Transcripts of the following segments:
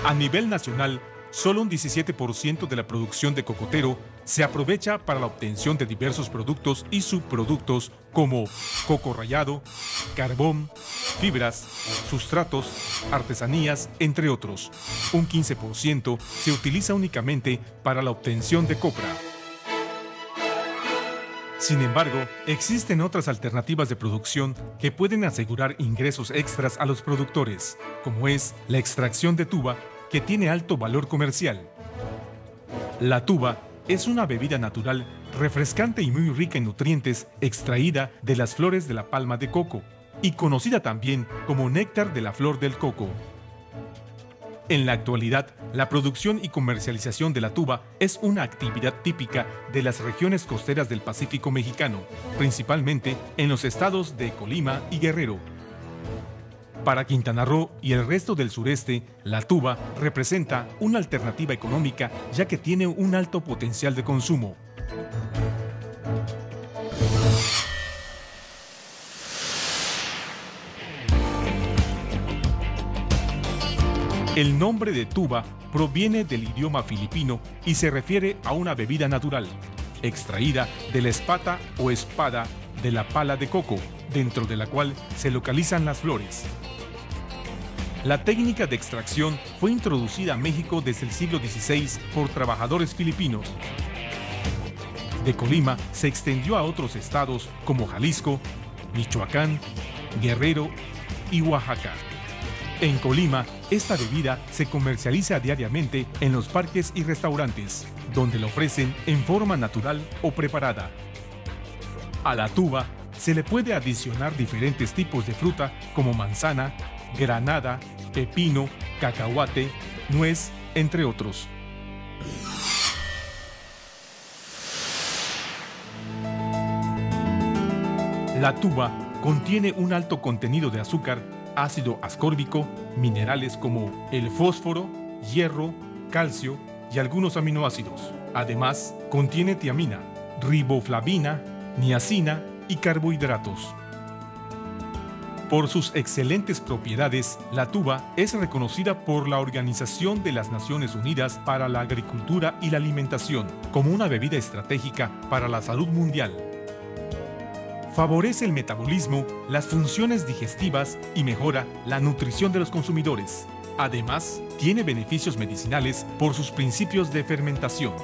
A nivel nacional, solo un 17% de la producción de cocotero se aprovecha para la obtención de diversos productos y subproductos como coco rallado, carbón, fibras, sustratos, artesanías, entre otros. Un 15% se utiliza únicamente para la obtención de copra. Sin embargo, existen otras alternativas de producción que pueden asegurar ingresos extras a los productores, como es la extracción de tuba, que tiene alto valor comercial. La tuba es una bebida natural, refrescante y muy rica en nutrientes, extraída de las flores de la palma de coco y conocida también como néctar de la flor del coco. En la actualidad, la producción y comercialización de la tuba es una actividad típica de las regiones costeras del Pacífico mexicano, principalmente en los estados de Colima y Guerrero. Para Quintana Roo y el resto del sureste, la tuba representa una alternativa económica ya que tiene un alto potencial de consumo. El nombre de tuba proviene del idioma filipino y se refiere a una bebida natural, extraída de la espata o espada de la pala de coco, dentro de la cual se localizan las flores. La técnica de extracción fue introducida a México desde el siglo XVI por trabajadores filipinos. De Colima se extendió a otros estados como Jalisco, Michoacán, Guerrero y Oaxaca. En Colima, esta bebida se comercializa diariamente en los parques y restaurantes, donde la ofrecen en forma natural o preparada. A la tuba se le puede adicionar diferentes tipos de fruta como manzana, granada, pepino, cacahuate, nuez, entre otros. La tuba contiene un alto contenido de azúcar, ácido ascórbico, minerales como el fósforo, hierro, calcio y algunos aminoácidos. Además, contiene tiamina, riboflavina, niacina y carbohidratos. Por sus excelentes propiedades, la tuba es reconocida por la Organización de las Naciones Unidas para la Agricultura y la Alimentación como una bebida estratégica para la salud mundial. Favorece el metabolismo, las funciones digestivas y mejora la nutrición de los consumidores. Además, tiene beneficios medicinales por sus principios de fermentación.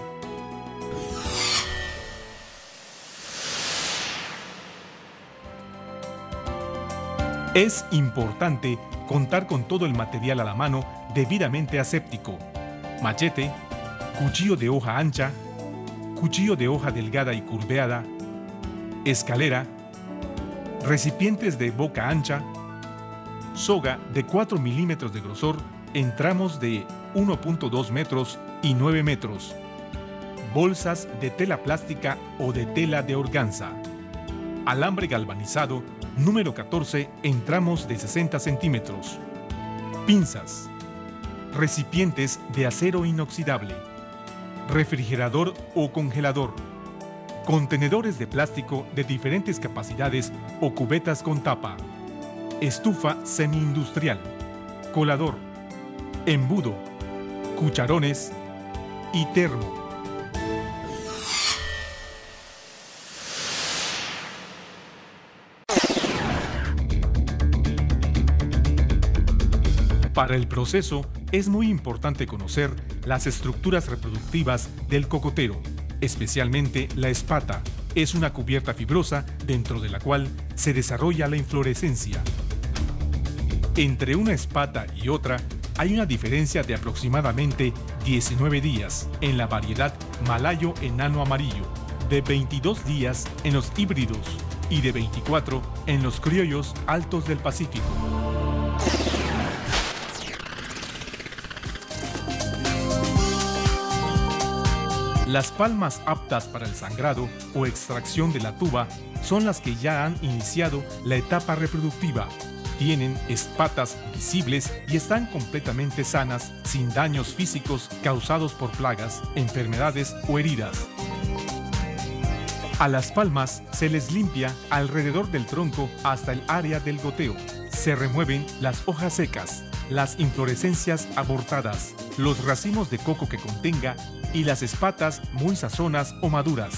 Es importante contar con todo el material a la mano debidamente aséptico: machete, cuchillo de hoja ancha, cuchillo de hoja delgada y curveada, escalera, recipientes de boca ancha, soga de 4 milímetros de grosor en tramos de 1.2 metros y 9 metros, bolsas de tela plástica o de tela de organza, alambre galvanizado número 14 en tramos de 60 centímetros, pinzas, recipientes de acero inoxidable, refrigerador o congelador, contenedores de plástico de diferentes capacidades o cubetas con tapa, estufa semi-industrial, colador, embudo, cucharones y termo. Para el proceso es muy importante conocer las estructuras reproductivas del cocotero, especialmente la espata. Es una cubierta fibrosa dentro de la cual se desarrolla la inflorescencia. Entre una espata y otra hay una diferencia de aproximadamente 19 días en la variedad malayo enano amarillo, de 22 días en los híbridos y de 24 en los criollos altos del Pacífico. Las palmas aptas para el sangrado o extracción de la tuba son las que ya han iniciado la etapa reproductiva. Tienen espatas visibles y están completamente sanas, sin daños físicos causados por plagas, enfermedades o heridas. A las palmas se les limpia alrededor del tronco hasta el área del goteo. Se remueven las hojas secas las inflorescencias abortadas, los racimos de coco que contenga y las espatas muy sazonas o maduras.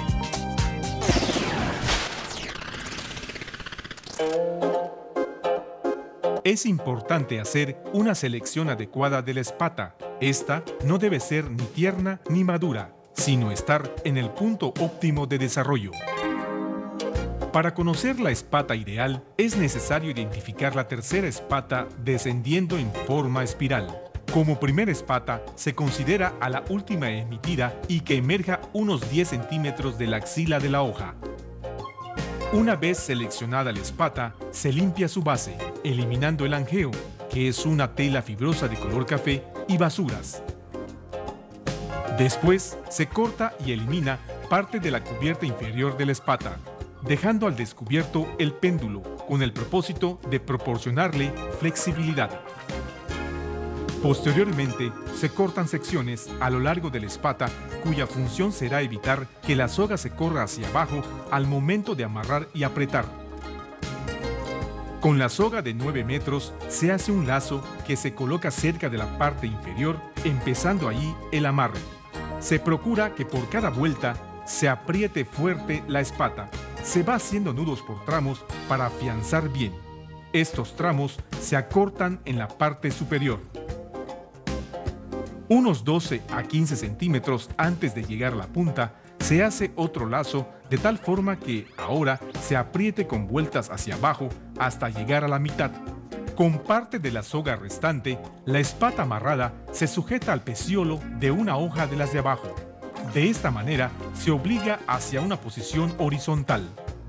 Es importante hacer una selección adecuada de la espata. Esta no debe ser ni tierna ni madura, sino estar en el punto óptimo de desarrollo. Para conocer la espata ideal, es necesario identificar la tercera espata descendiendo en forma espiral. Como primera espata, se considera a la última emitida y que emerja unos 10 centímetros de la axila de la hoja. Una vez seleccionada la espata, se limpia su base, eliminando el angeo, que es una tela fibrosa de color café, y basuras. Después, se corta y elimina parte de la cubierta inferior de la espata, dejando al descubierto el péndulo, con el propósito de proporcionarle flexibilidad. Posteriormente, se cortan secciones a lo largo de la espata, cuya función será evitar que la soga se corra hacia abajo al momento de amarrar y apretar. Con la soga de 9 metros se hace un lazo que se coloca cerca de la parte inferior, empezando ahí el amarre. Se procura que por cada vuelta se apriete fuerte la espata. Se va haciendo nudos por tramos para afianzar bien. Estos tramos se acortan en la parte superior. Unos 12 a 15 centímetros antes de llegar a la punta, se hace otro lazo de tal forma que ahora se apriete con vueltas hacia abajo hasta llegar a la mitad. Con parte de la soga restante, la espata amarrada se sujeta al pecíolo de una hoja de las de abajo. De esta manera se obliga hacia una posición horizontal.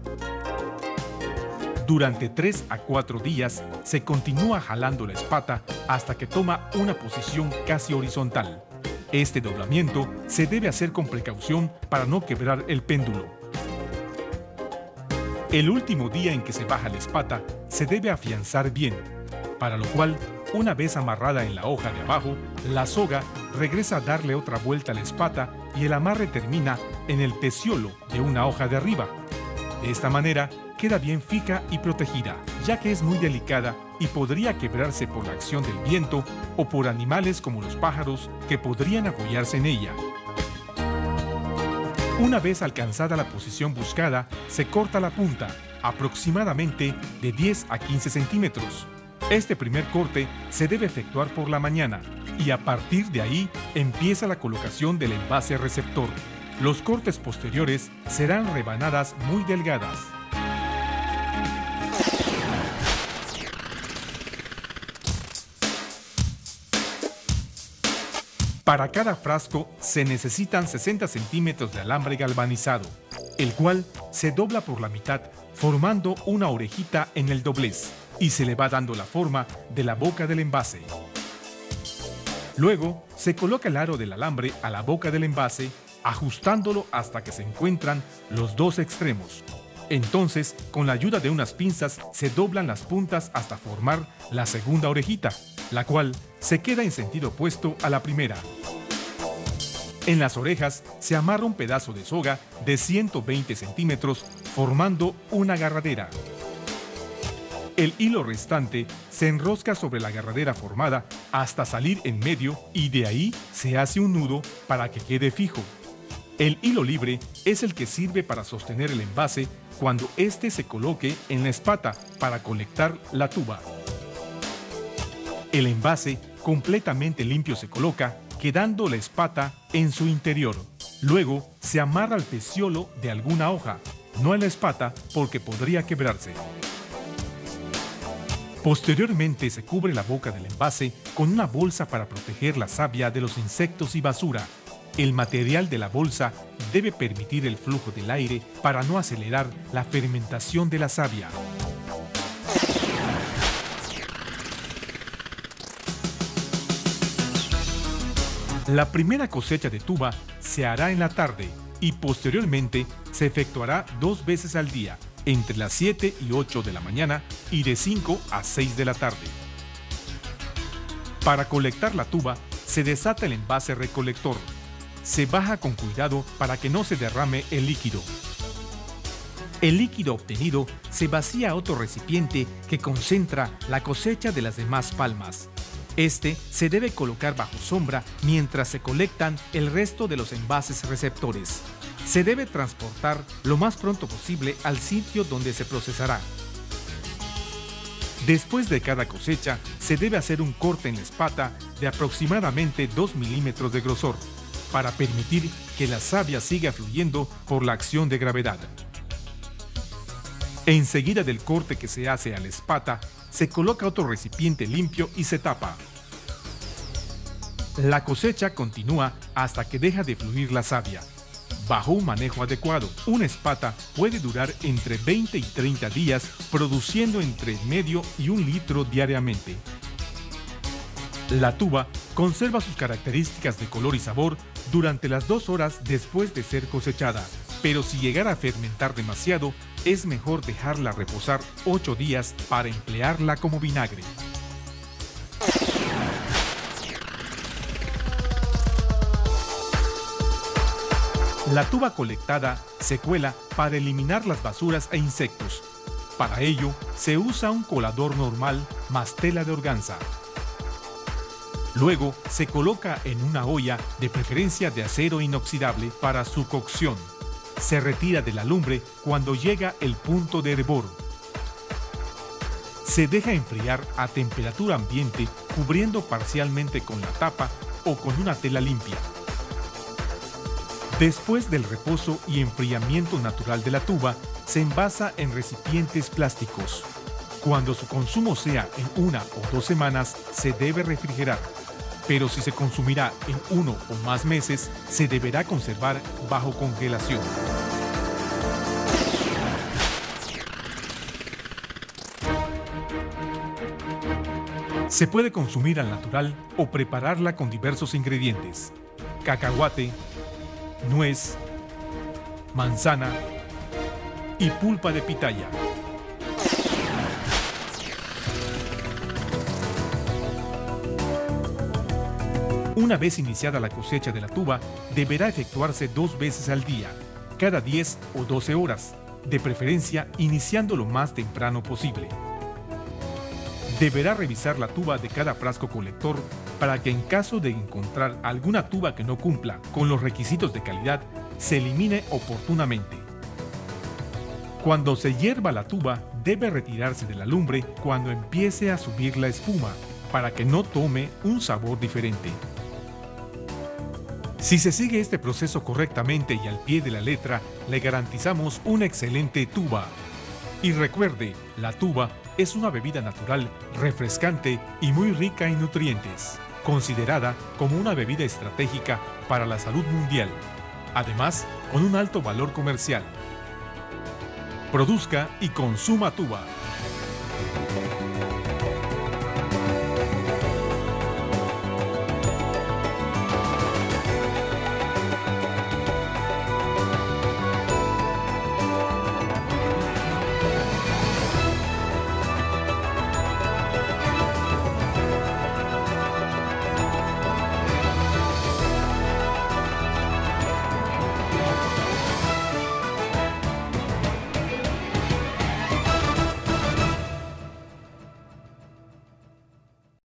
Durante 3 a 4 días se continúa jalando la espata hasta que toma una posición casi horizontal. Este doblamiento se debe hacer con precaución para no quebrar el péndulo. El último día en que se baja la espata se debe afianzar bien, para lo cual, una vez amarrada en la hoja de abajo, la soga regresa a darle otra vuelta a la espata y el amarre termina en el pecíolo de una hoja de arriba. De esta manera, queda bien fija y protegida, ya que es muy delicada y podría quebrarse por la acción del viento o por animales como los pájaros que podrían apoyarse en ella. Una vez alcanzada la posición buscada, se corta la punta, aproximadamente de 10 a 15 centímetros. Este primer corte se debe efectuar por la mañana y a partir de ahí empieza la colocación del envase receptor. Los cortes posteriores serán rebanadas muy delgadas. Para cada frasco se necesitan 60 centímetros de alambre galvanizado, el cual se dobla por la mitad formando una orejita en el doblez y se le va dando la forma de la boca del envase. Luego se coloca el aro del alambre a la boca del envase, ajustándolo hasta que se encuentran los dos extremos. Entonces, con la ayuda de unas pinzas se doblan las puntas hasta formar la segunda orejita, la cual se queda en sentido opuesto a la primera. En las orejas se amarra un pedazo de soga de 120 centímetros formando una agarradera. El hilo restante se enrosca sobre la agarradera formada hasta salir en medio y de ahí se hace un nudo para que quede fijo. El hilo libre es el que sirve para sostener el envase cuando éste se coloque en la espata para colectar la tuba. El envase completamente limpio se coloca, quedando la espata en su interior. Luego se amarra al pecíolo de alguna hoja, no a la espata porque podría quebrarse. Posteriormente se cubre la boca del envase con una bolsa para proteger la savia de los insectos y basura. El material de la bolsa debe permitir el flujo del aire para no acelerar la fermentación de la savia. La primera cosecha de tuba se hará en la tarde y posteriormente se efectuará 2 veces al día, entre las 7 y 8 de la mañana y de 5 a 6 de la tarde. Para colectar la tuba, se desata el envase recolector. Se baja con cuidado para que no se derrame el líquido. El líquido obtenido se vacía a otro recipiente que concentra la cosecha de las demás palmas. Este se debe colocar bajo sombra mientras se colectan el resto de los envases receptores. Se debe transportar lo más pronto posible al sitio donde se procesará. Después de cada cosecha, se debe hacer un corte en la espata de aproximadamente 2 milímetros de grosor, para permitir que la savia siga fluyendo por la acción de gravedad. Enseguida del corte que se hace a la espata, se coloca otro recipiente limpio y se tapa. La cosecha continúa hasta que deja de fluir la savia. Bajo un manejo adecuado, una espata puede durar entre 20 y 30 días, produciendo entre medio y 1 litro diariamente. La tuba conserva sus características de color y sabor durante las 2 horas después de ser cosechada, pero si llegara a fermentar demasiado, es mejor dejarla reposar 8 días para emplearla como vinagre. La tuba colectada se cuela para eliminar las basuras e insectos. Para ello, se usa un colador normal más tela de organza. Luego, se coloca en una olla, de preferencia de acero inoxidable, para su cocción. Se retira de la lumbre cuando llega el punto de hervor. Se deja enfriar a temperatura ambiente, cubriendo parcialmente con la tapa o con una tela limpia. Después del reposo y enfriamiento natural de la tuba, se envasa en recipientes plásticos. Cuando su consumo sea en 1 o 2 semanas, se debe refrigerar. Pero si se consumirá en 1 o más meses, se deberá conservar bajo congelación. Se puede consumir al natural o prepararla con diversos ingredientes: cacahuate, nuez, manzana y pulpa de pitaya. Una vez iniciada la cosecha de la tuba, deberá efectuarse 2 veces al día, cada 10 o 12 horas, de preferencia iniciando lo más temprano posible. Deberá revisar la tuba de cada frasco colector para que en caso de encontrar alguna tuba que no cumpla con los requisitos de calidad, se elimine oportunamente. Cuando se hierva la tuba, debe retirarse de la lumbre cuando empiece a subir la espuma, para que no tome un sabor diferente. Si se sigue este proceso correctamente y al pie de la letra, le garantizamos una excelente tuba. Y recuerde, la tuba es una bebida natural, refrescante y muy rica en nutrientes, considerada como una bebida estratégica para la salud mundial, además con un alto valor comercial. Produzca y consuma tuba.